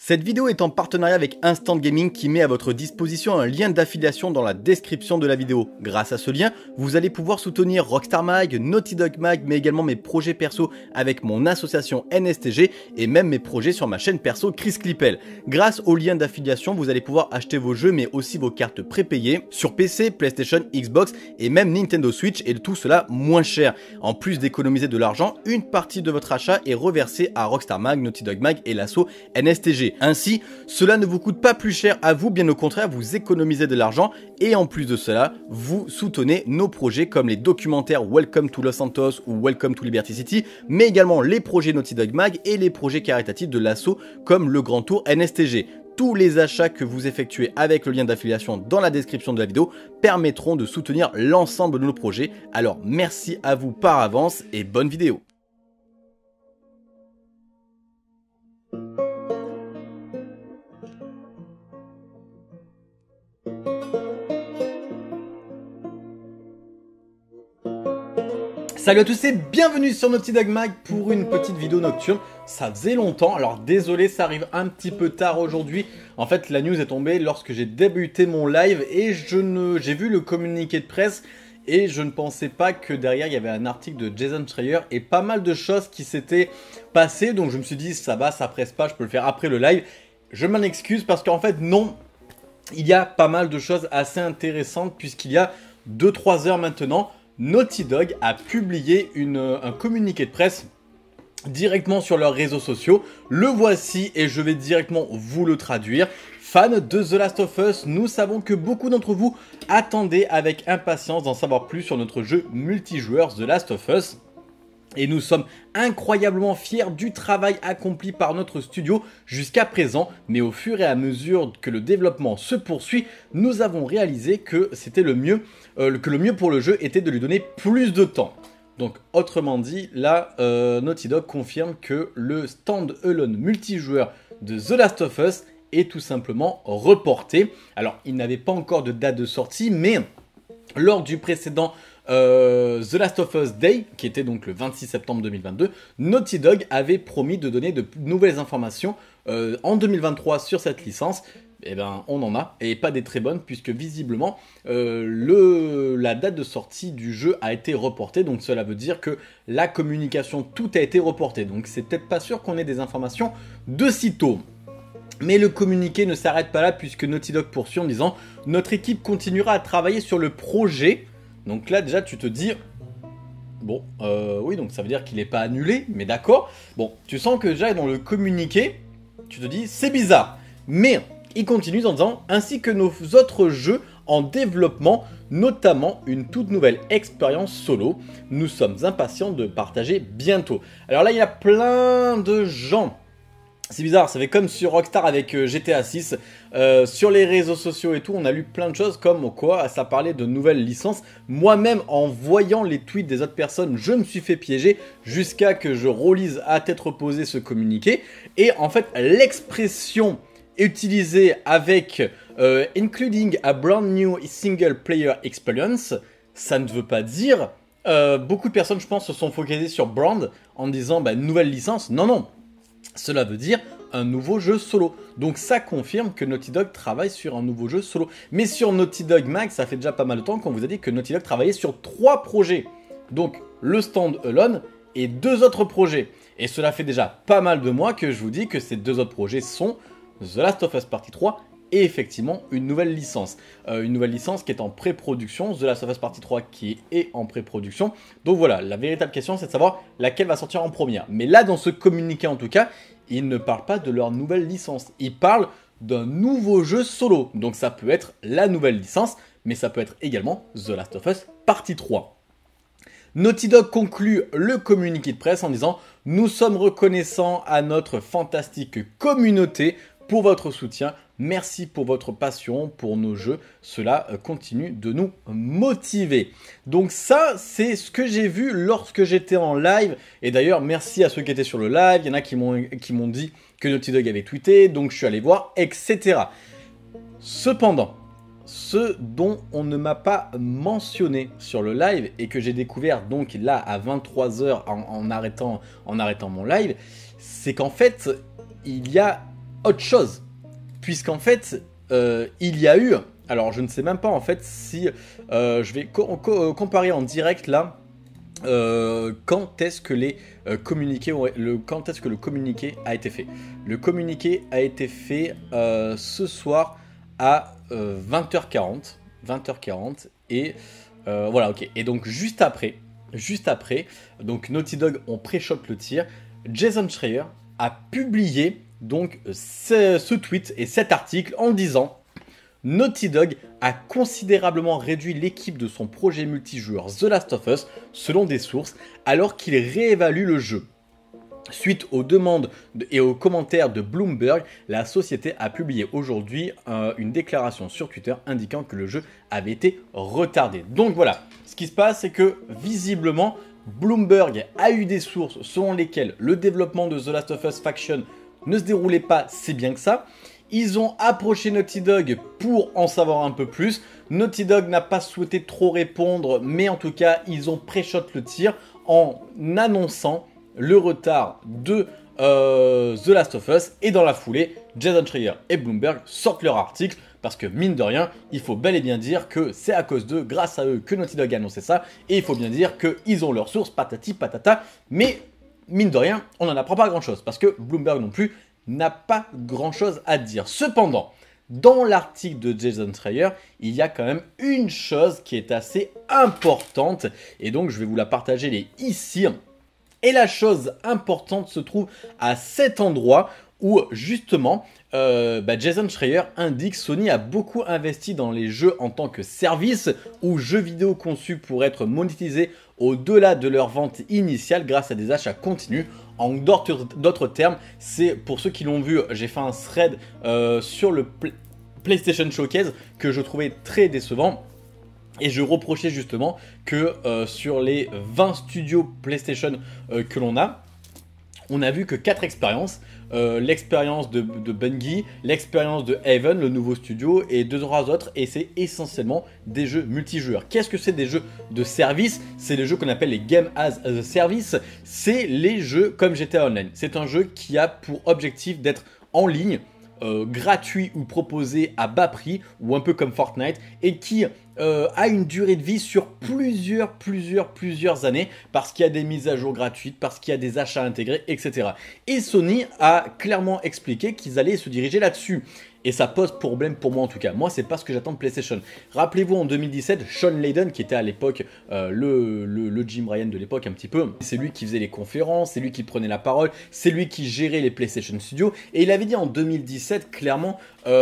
Cette vidéo est en partenariat avec Instant Gaming qui met à votre disposition un lien d'affiliation dans la description de la vidéo. Grâce à ce lien, vous allez pouvoir soutenir Rockstar Mag, Naughty Dog Mag, mais également mes projets perso avec mon association NSTG et même mes projets sur ma chaîne perso Chris Clippel. Grâce au lien d'affiliation, vous allez pouvoir acheter vos jeux mais aussi vos cartes prépayées sur PC, PlayStation, Xbox et même Nintendo Switch et tout cela moins cher. En plus d'économiser de l'argent, une partie de votre achat est reversée à Rockstar Mag, Naughty Dog Mag et l'asso NSTG. Ainsi, cela ne vous coûte pas plus cher à vous, bien au contraire, vous économisez de l'argent et en plus de cela, vous soutenez nos projets comme les documentaires Welcome to Los Santos ou Welcome to Liberty City, mais également les projets Naughty Dog Mag et les projets caritatifs de l'asso comme le Grand Tour NSTG. Tous les achats que vous effectuez avec le lien d'affiliation dans la description de la vidéo permettront de soutenir l'ensemble de nos projets. Alors merci à vous par avance et bonne vidéo. Salut à tous et bienvenue sur Naughty Dog Mag pour une petite vidéo nocturne. Ça faisait longtemps, alors désolé, ça arrive un petit peu tard aujourd'hui. En fait, la news est tombée lorsque j'ai débuté mon live et j'ai vu le communiqué de presse et je ne pensais pas que derrière il y avait un article de Jason Schreier et pas mal de choses qui s'étaient passées. Donc je me suis dit ça va, ça presse pas, je peux le faire après le live. Je m'en excuse parce qu'en fait non, il y a pas mal de choses assez intéressantes puisqu'il y a 2-3 heures maintenant, Naughty Dog a publié un communiqué de presse directement sur leurs réseaux sociaux. Le voici et je vais directement vous le traduire. Fans de The Last of Us, nous savons que beaucoup d'entre vous attendaient avec impatience d'en savoir plus sur notre jeu multijoueur The Last of Us. Et nous sommes incroyablement fiers du travail accompli par notre studio jusqu'à présent. Mais au fur et à mesure que le développement se poursuit, nous avons réalisé que c'était le mieux pour le jeu était de lui donner plus de temps. Donc autrement dit, là, Naughty Dog confirme que le stand-alone multijoueur de The Last of Us est tout simplement reporté. Alors, il n'avait pas encore de date de sortie, mais lors du précédent The Last of Us Day, qui était donc le 26 septembre 2022, Naughty Dog avait promis de donner de nouvelles informations en 2023 sur cette licence. Eh ben, on en a, et pas des très bonnes, puisque visiblement, la date de sortie du jeu a été reportée, donc cela veut dire que la communication, tout a été reporté, donc c'est peut-être pas sûr qu'on ait des informations de sitôt. Mais le communiqué ne s'arrête pas là, puisque Naughty Dog poursuit en disant « Notre équipe continuera à travailler sur le projet ». Donc là, déjà, tu te dis... Bon, oui, donc ça veut dire qu'il n'est pas annulé, mais d'accord. Bon, tu sens que déjà, dans le communiqué, tu te dis « C'est bizarre ». Mais il continue en disant « Ainsi que nos autres jeux en développement, notamment une toute nouvelle expérience solo. Nous sommes impatients de partager bientôt. » Alors là, il y a plein de gens... C'est bizarre, ça fait comme sur Rockstar avec GTA 6, sur les réseaux sociaux et tout, on a lu plein de choses comme quoi ça parlait de nouvelles licences. Moi-même, en voyant les tweets des autres personnes, je me suis fait piéger jusqu'à que je relise à tête reposée ce communiqué. Et en fait, l'expression utilisée avec including a brand new single player experience, ça ne veut pas dire... beaucoup de personnes, je pense, se sont focalisées sur brand en disant nouvelle licence. Non, non. Cela veut dire un nouveau jeu solo. Donc ça confirme que Naughty Dog travaille sur un nouveau jeu solo. Mais sur Naughty Dog Mag, ça fait déjà pas mal de temps qu'on vous a dit que Naughty Dog travaillait sur 3 projets. Donc le stand-alone et 2 autres projets. Et cela fait déjà pas mal de mois que je vous dis que ces 2 autres projets sont The Last of Us Partie 3 et effectivement une nouvelle licence. Une nouvelle licence qui est en pré-production, The Last of Us Partie 3 qui est en pré-production. Donc voilà, la véritable question c'est de savoir laquelle va sortir en première. Mais là dans ce communiqué en tout cas, ils ne parlent pas de leur nouvelle licence. Ils parlent d'un nouveau jeu solo. Donc ça peut être la nouvelle licence, mais ça peut être également The Last of Us Partie 3. Naughty Dog conclut le communiqué de presse en disant « Nous sommes reconnaissants à notre fantastique communauté pour votre soutien. Merci pour votre passion pour nos jeux. Cela continue de nous motiver. » Donc ça, c'est ce que j'ai vu lorsque j'étais en live. Et d'ailleurs, merci à ceux qui étaient sur le live. Il y en a qui m'ont dit que Naughty Dog avait tweeté. Donc je suis allé voir, etc. Cependant, ce dont on ne m'a pas mentionné sur le live et que j'ai découvert donc là à 23 h en arrêtant mon live, c'est qu'en fait, il y a autre chose. Puisqu'en fait, il y a eu... Alors, je ne sais même pas en fait si... je vais comparer en direct là... quand est-ce que quand est-ce que le communiqué a été fait? Le communiqué a été fait ce soir à 20h40. 20h40 et voilà, ok. Et donc juste après, donc Naughty Dog ont pré-shot le tir. Jason Schreier a publié donc ce tweet et cet article en disant: Naughty Dog a considérablement réduit l'équipe de son projet multijoueur The Last of Us, selon des sources, alors qu'il réévalue le jeu. Suite aux demandes et aux commentaires de Bloomberg, la société a publié aujourd'hui une déclaration sur Twitter indiquant que le jeu avait été retardé. Donc voilà, ce qui se passe, c'est que visiblement, Bloomberg a eu des sources selon lesquelles le développement de The Last of Us Faction ne se déroulait pas si bien que ça. Ils ont approché Naughty Dog pour en savoir un peu plus. Naughty Dog n'a pas souhaité trop répondre, mais en tout cas, ils ont pré-shot le tir en annonçant le retard de The Last of Us. Et dans la foulée, Jason Schreier et Bloomberg sortent leur article parce que mine de rien, il faut bel et bien dire que c'est à cause d'eux, grâce à eux, que Naughty Dog a annoncé ça. Et il faut bien dire qu'ils ont leurs sources, patati patata. Mais mine de rien, on n'en apprend pas grand-chose parce que Bloomberg non plus n'a pas grand chose à dire. Cependant, dans l'article de Jason Schreier, il y a quand même une chose qui est assez importante et donc je vais vous la partager ici. Et la chose importante se trouve à cet endroit où justement Jason Schreier indique: Sony a beaucoup investi dans les jeux en tant que service ou jeux vidéo conçus pour être monétisés au-delà de leur vente initiale grâce à des achats continus. En d'autres termes, c'est pour ceux qui l'ont vu, j'ai fait un thread sur le PlayStation Showcase que je trouvais très décevant. Et je reprochais justement que sur les 20 studios PlayStation que l'on a, on a vu que 4 expériences. L'expérience de Bungie, l'expérience de Haven, le nouveau studio, et 2-3 autres, et c'est essentiellement des jeux multijoueurs. Qu'est-ce que c'est des jeux de service? C'est les jeux qu'on appelle les Game as a Service, c'est les jeux comme GTA Online. C'est un jeu qui a pour objectif d'être en ligne, gratuit ou proposé à bas prix, ou un peu comme Fortnite, et qui a une durée de vie sur plusieurs années, parce qu'il y a des mises à jour gratuites, parce qu'il y a des achats intégrés, etc. Et Sony a clairement expliqué qu'ils allaient se diriger là-dessus. Et ça pose problème pour moi en tout cas. Moi, c'est pas ce que j'attends de PlayStation. Rappelez-vous en 2017, Sean Layden, qui était à l'époque le Jim Ryan de l'époque un petit peu, c'est lui qui faisait les conférences, c'est lui qui prenait la parole, c'est lui qui gérait les PlayStation Studios. Et il avait dit en 2017 clairement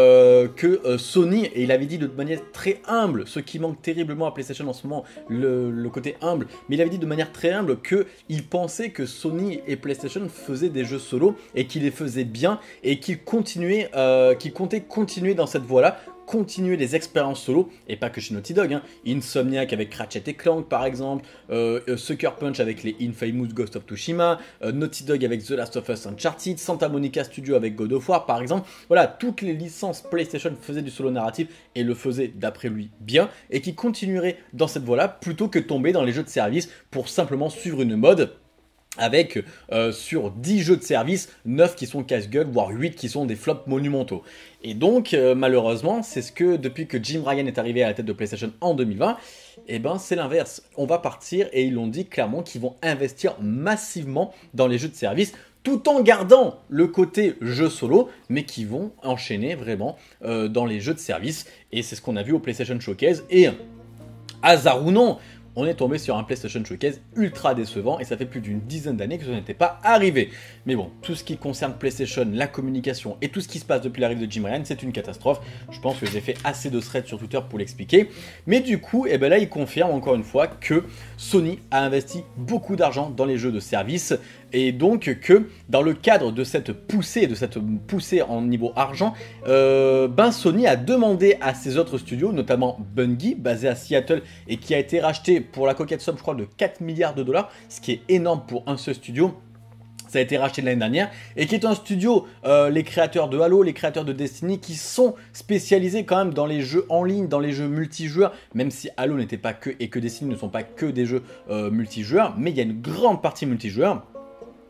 que Sony, et il avait dit de manière très humble, ce qui manque terriblement à PlayStation en ce moment, le côté humble, mais il avait dit de manière très humble qu'il pensait que Sony et PlayStation faisaient des jeux solo et qu'ils les faisaient bien et qu'ils comptaient continuer dans cette voie-là, continuer les expériences solo, et pas que chez Naughty Dog, hein. Insomniac avec Ratchet & Clank par exemple, Sucker Punch avec les Infamous Ghost of Tsushima, Naughty Dog avec The Last of Us Uncharted, Santa Monica Studio avec God of War par exemple. Voilà, toutes les licences PlayStation faisaient du solo narratif et le faisaient d'après lui bien, et qui continueraient dans cette voie-là plutôt que tomber dans les jeux de service pour simplement suivre une mode. Avec sur 10 jeux de service, 9 qui sont casse-gueule, voire 8 qui sont des flops monumentaux. Et donc, malheureusement, c'est ce que depuis que Jim Ryan est arrivé à la tête de PlayStation en 2020, eh ben, c'est l'inverse. On va partir, et ils l'ont dit clairement, qu'ils vont investir massivement dans les jeux de service, tout en gardant le côté jeu solo, mais qui vont enchaîner vraiment dans les jeux de service. Et c'est ce qu'on a vu au PlayStation Showcase. Et hasard ou non, on est tombé sur un PlayStation Showcase ultra décevant, et ça fait plus d'une dizaine d'années que ça n'était pas arrivé. Mais bon, tout ce qui concerne PlayStation, la communication et tout ce qui se passe depuis l'arrivée de Jim Ryan, c'est une catastrophe. Je pense que j'ai fait assez de threads sur Twitter pour l'expliquer. Mais du coup, eh ben là, il confirme encore une fois que Sony a investi beaucoup d'argent dans les jeux de service, et donc que dans le cadre de cette poussée en niveau argent, Sony a demandé à ses autres studios, notamment Bungie, basé à Seattle et qui a été racheté pour la coquette somme, je crois, de 4 milliards de dollars, ce qui est énorme pour un seul studio. Ça a été racheté l'année dernière, et qui est un studio, les créateurs de Halo, les créateurs de Destiny, qui sont spécialisés quand même dans les jeux en ligne, dans les jeux multijoueurs, même si Halo n'était pas que, et que Destiny ne sont pas que des jeux multijoueurs, mais il y a une grande partie multijoueur.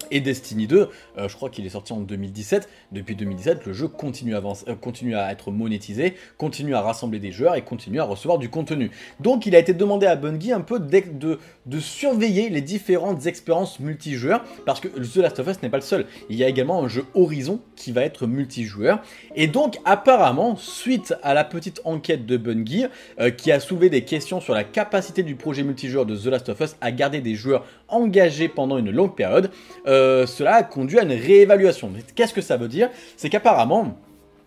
Et Destiny 2, je crois qu'il est sorti en 2017. Depuis 2017, le jeu continue à être monétisé, continue à rassembler des joueurs et continue à recevoir du contenu. Donc il a été demandé à Bungie un peu de surveiller les différentes expériences multijoueurs, parce que The Last of Us n'est pas le seul. Il y a également un jeu Horizon qui va être multijoueur. Et donc apparemment, suite à la petite enquête de Bungie, qui a soulevé des questions sur la capacité du projet multijoueur de The Last of Us à garder des joueurs engagés pendant une longue période, cela a conduit à une réévaluation. Qu'est-ce que ça veut dire? C'est qu'apparemment,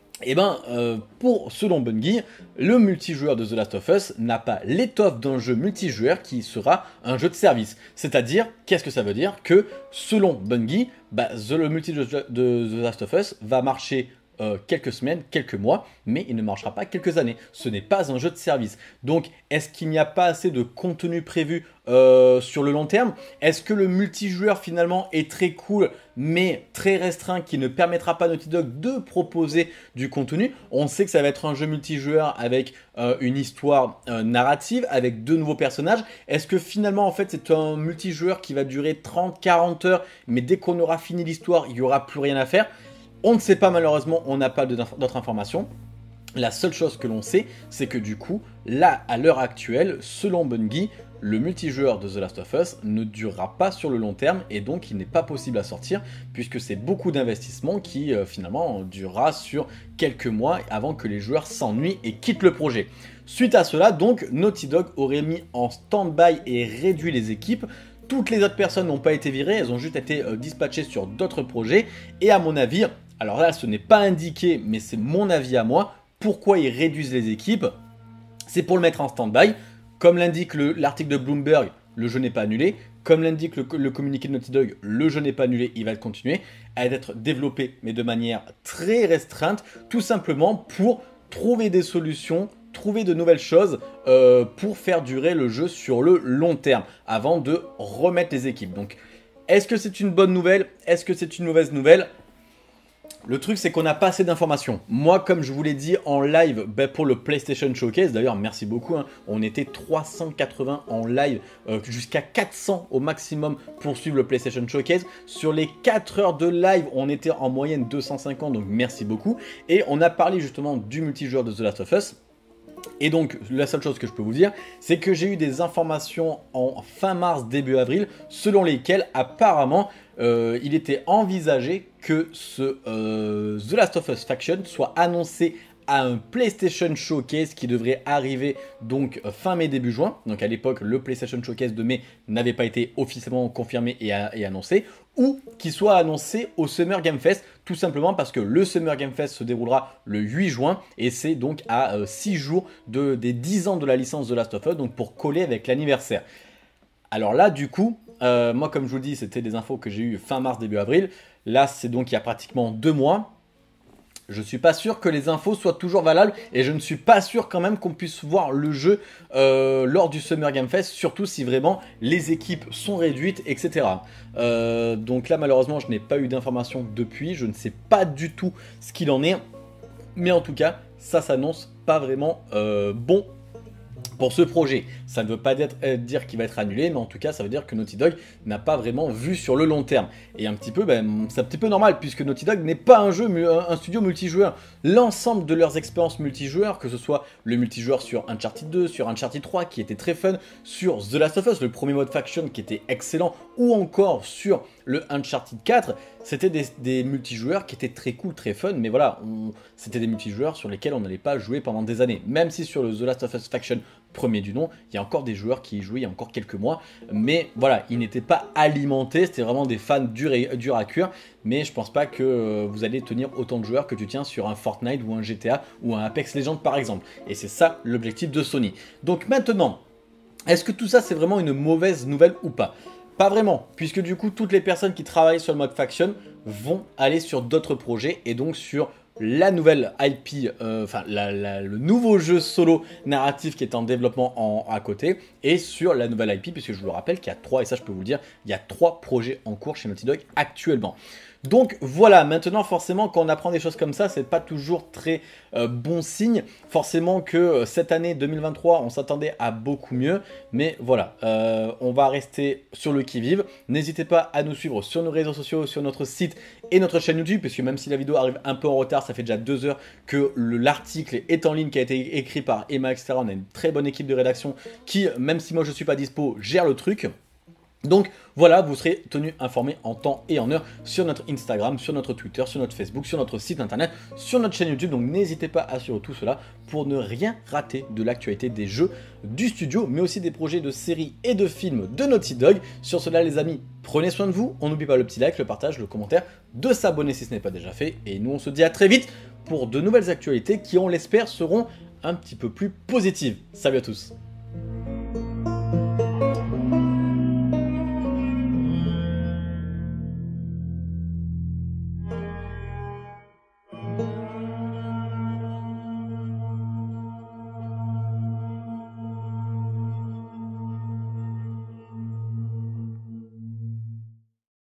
selon Bungie, le multijoueur de The Last of Us n'a pas l'étoffe d'un jeu multijoueur qui sera un jeu de service. C'est-à-dire, qu'est-ce que ça veut dire? Que selon Bungie, le multijoueur de The Last of Us va marcher quelques semaines, quelques mois, mais il ne marchera pas quelques années. Ce n'est pas un jeu de service. Donc, est-ce qu'il n'y a pas assez de contenu prévu sur le long terme? Est-ce que le multijoueur finalement est très cool, mais très restreint, qui ne permettra pas à Naughty Dog de proposer du contenu? On sait que ça va être un jeu multijoueur avec une histoire narrative, avec de nouveaux personnages. Est-ce que finalement, en fait, c'est un multijoueur qui va durer 30-40 heures, mais dès qu'on aura fini l'histoire, il n'y aura plus rien à faire? On ne sait pas, malheureusement, on n'a pas d'autres informations. La seule chose que l'on sait, c'est que du coup, là, à l'heure actuelle, selon Bungie, le multijoueur de The Last of Us ne durera pas sur le long terme et donc il n'est pas possible à sortir puisque c'est beaucoup d'investissement qui finalement durera sur quelques mois avant que les joueurs s'ennuient et quittent le projet. Suite à cela, donc, Naughty Dog aurait mis en stand-by et réduit les équipes. Toutes les autres personnes n'ont pas été virées, elles ont juste été dispatchées sur d'autres projets. Et à mon avis, alors là ce n'est pas indiqué, mais c'est mon avis à moi, pourquoi ils réduisent les équipes? C'est pour le mettre en stand-by. Comme l'indique l'article de Bloomberg, le jeu n'est pas annulé. Comme l'indique le communiqué de Naughty Dog, le jeu n'est pas annulé, il va continuer à être développé, mais de manière très restreinte, tout simplement pour trouver des solutions, trouver de nouvelles choses pour faire durer le jeu sur le long terme, avant de remettre les équipes. Donc, est-ce que c'est une bonne nouvelle? Est-ce que c'est une mauvaise nouvelle? Le truc, c'est qu'on n'a pas assez d'informations. Moi, comme je vous l'ai dit en live pour le PlayStation Showcase, d'ailleurs, merci beaucoup, on était 380 en live, jusqu'à 400 au maximum pour suivre le PlayStation Showcase. Sur les 4 heures de live, on était en moyenne 250, donc merci beaucoup. Et on a parlé justement du multijoueur de The Last of Us. Et donc, la seule chose que je peux vous dire, c'est que j'ai eu des informations en fin mars, début avril, selon lesquelles apparemment, il était envisagé que The Last of Us Faction soit annoncé à un PlayStation Showcase qui devrait arriver donc fin mai début juin. Donc à l'époque, le PlayStation Showcase de mai n'avait pas été officiellement confirmé et annoncé, ou qui soit annoncé au Summer Game Fest, tout simplement parce que le Summer Game Fest se déroulera le 8 juin et c'est donc à 6 jours des 10 ans de la licence The Last of Us, donc pour coller avec l'anniversaire. Alors là, du coup, moi comme je vous dis, c'était des infos que j'ai eues fin mars, début avril. Là, c'est donc il y a pratiquement 2 mois. Je ne suis pas sûr que les infos soient toujours valables et je ne suis pas sûr quand même qu'on puisse voir le jeu lors du Summer Game Fest, surtout si vraiment les équipes sont réduites, etc. Donc là, malheureusement, je n'ai pas eu d'informations depuis, je ne sais pas du tout ce qu'il en est, mais en tout cas, ça s'annonce pas vraiment bon pour ce projet. Ça ne veut pas dire qu'il va être annulé, mais en tout cas, ça veut dire que Naughty Dog n'a pas vraiment vu sur le long terme. Et un petit peu, c'est un petit peu normal, puisque Naughty Dog n'est pas un studio multijoueur. L'ensemble de leurs expériences multijoueurs, que ce soit le multijoueur sur Uncharted 2, sur Uncharted 3, qui était très fun, sur The Last of Us, le premier mode faction qui était excellent, ou encore sur le Uncharted 4, c'était des multijoueurs qui étaient très cool, très fun, mais voilà, c'était des multijoueurs sur lesquels on n'allait pas jouer pendant des années. Même si sur le The Last of Us Faction premier du nom, il y a encore des joueurs qui y jouaient il y a encore quelques mois, mais voilà, ils n'étaient pas alimentés, c'était vraiment des fans durs à cuire, mais je pense pas que vous allez tenir autant de joueurs que tu tiens sur un Fortnite ou un GTA ou un Apex Legends par exemple, et c'est ça l'objectif de Sony. Donc maintenant, est-ce que tout ça c'est vraiment une mauvaise nouvelle ou pas? Pas vraiment, puisque du coup toutes les personnes qui travaillent sur le mode faction vont aller sur d'autres projets et donc sur la nouvelle IP, le nouveau jeu solo narratif qui est en développement à côté, et sur la nouvelle IP, puisque je vous le rappelle qu'il y a 3, et ça je peux vous le dire, il y a 3 projets en cours chez Naughty Dog actuellement. Donc voilà, maintenant forcément quand on apprend des choses comme ça, c'est pas toujours très bon signe. Forcément que cette année 2023, on s'attendait à beaucoup mieux. Mais voilà, on va rester sur le qui-vive. N'hésitez pas à nous suivre sur nos réseaux sociaux, sur notre site et notre chaîne YouTube. Puisque même si la vidéo arrive un peu en retard, ça fait déjà 2 heures que l'article est en ligne, qui a été écrit par Emma, etc. On a une très bonne équipe de rédaction qui, même si moi je suis pas dispo, gère le truc. Donc voilà, vous serez tenu informé en temps et en heure sur notre Instagram, sur notre Twitter, sur notre Facebook, sur notre site internet, sur notre chaîne YouTube. Donc n'hésitez pas à suivre tout cela pour ne rien rater de l'actualité des jeux du studio, mais aussi des projets de séries et de films de Naughty Dog. Sur cela les amis, prenez soin de vous. On n'oublie pas le petit like, le partage, le commentaire, de s'abonner si ce n'est pas déjà fait. Et nous on se dit à très vite pour de nouvelles actualités qui, on l'espère, seront un petit peu plus positives. Salut à tous.